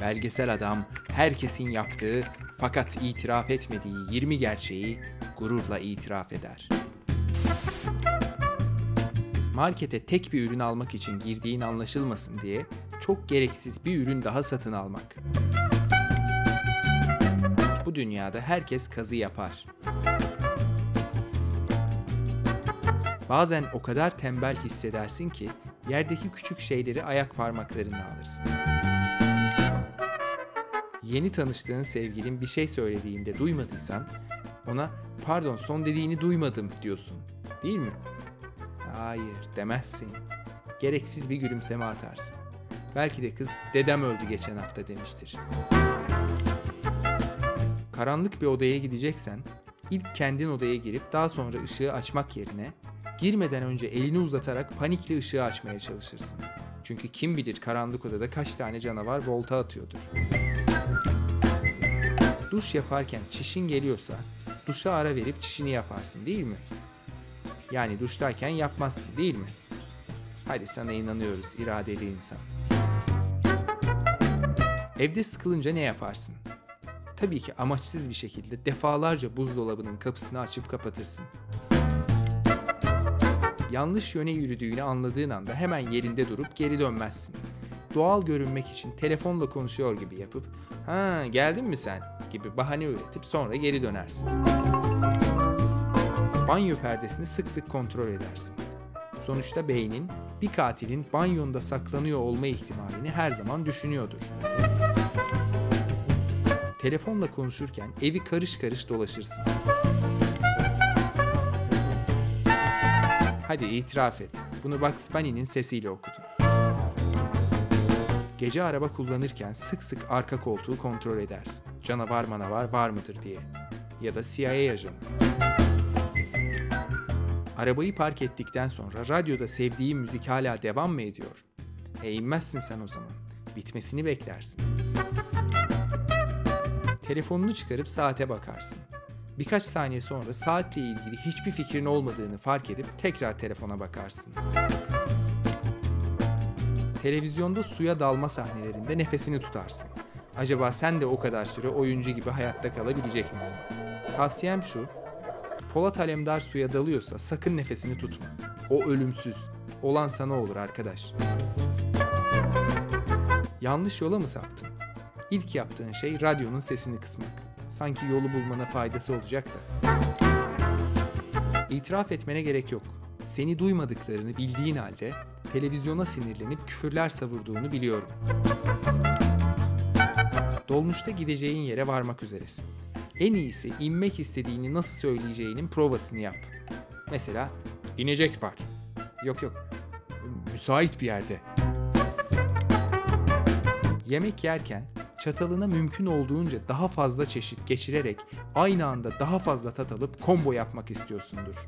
Belgesel adam herkesin yaptığı fakat itiraf etmediği 20 gerçeği gururla itiraf eder. Markete tek bir ürün almak için girdiğin anlaşılmasın diye çok gereksiz bir ürün daha satın almak. Bu dünyada herkes kazı yapar. Bazen o kadar tembel hissedersin ki yerdeki küçük şeyleri ayak parmaklarınla alırsın. Yeni tanıştığın sevgilin bir şey söylediğinde duymadıysan ona "Pardon, son dediğini duymadım." diyorsun. Değil mi? Hayır, demezsin. Gereksiz bir gülümseme atarsın. Belki de kız "Dedem öldü geçen hafta." demiştir. Karanlık bir odaya gideceksen ilk kendin odaya girip daha sonra ışığı açmak yerine girmeden önce elini uzatarak panikle ışığı açmaya çalışırsın. Çünkü kim bilir karanlık odada kaç tane canavar volta atıyordur. Duş yaparken çişin geliyorsa duşa ara verip çişini yaparsın, değil mi? Yani duştayken yapmazsın, değil mi? Hadi sana inanıyoruz, iradeli insan. Evde sıkılınca ne yaparsın? Tabii ki amaçsız bir şekilde defalarca buzdolabının kapısını açıp kapatırsın. Yanlış yöne yürüdüğünü anladığın anda hemen yerinde durup geri dönmezsin. Doğal görünmek için telefonla konuşuyor gibi yapıp "Ha, geldin mi sen?" gibi bahane üretip sonra geri dönersin. Banyo perdesini sık sık kontrol edersin. Sonuçta beynin bir katilin banyonda saklanıyor olma ihtimalini her zaman düşünüyordur. Telefonla konuşurken evi karış karış dolaşırsın. Hadi itiraf et. Bunu Bugs Bunny'nin sesiyle okudun. Gece araba kullanırken sık sık arka koltuğu kontrol edersin. Canavar manavar var mıdır diye. Ya da CIA ajanı. Arabayı park ettikten sonra radyoda sevdiğin müzik hala devam mı ediyor? İnmezsin sen o zaman. Bitmesini beklersin. Telefonunu çıkarıp saate bakarsın. Birkaç saniye sonra saatle ilgili hiçbir fikrin olmadığını fark edip tekrar telefona bakarsın. Televizyonda suya dalma sahnelerinde nefesini tutarsın. Acaba sen de o kadar süre oyuncu gibi hayatta kalabilecek misin? Tavsiyem şu: Polat Alemdar suya dalıyorsa sakın nefesini tutma. O ölümsüz. Olan sana olur arkadaş. Yanlış yola mı saptın? İlk yaptığın şey radyonun sesini kısmak. Sanki yolu bulmana faydası olacak da. İtiraf etmene gerek yok. Seni duymadıklarını bildiğin halde televizyona sinirlenip küfürler savurduğunu biliyorum. Dolmuşta gideceğin yere varmak üzeresin. En iyisi inmek istediğini nasıl söyleyeceğinin provasını yap. Mesela "İnecek var." Yok. "Müsait bir yerde." Yemek yerken çatalına mümkün olduğunca daha fazla çeşit geçirerek aynı anda daha fazla tat alıp combo yapmak istiyorsundur.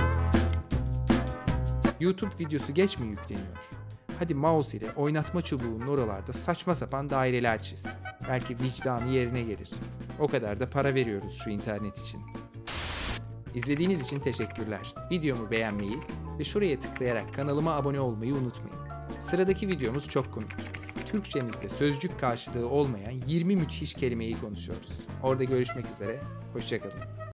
YouTube videosu geç mi yükleniyor? Hadi mouse ile oynatma çubuğunun oralarda saçma sapan daireler çiz. Belki vicdanı yerine gelir. O kadar da para veriyoruz şu internet için. İzlediğiniz için teşekkürler. Videomu beğenmeyi ve şuraya tıklayarak kanalıma abone olmayı unutmayın. Sıradaki videomuz çok komik. Türkçemizde sözcük karşılığı olmayan 20 müthiş kelimeyi konuşuyoruz. Orada görüşmek üzere, hoşça kalın.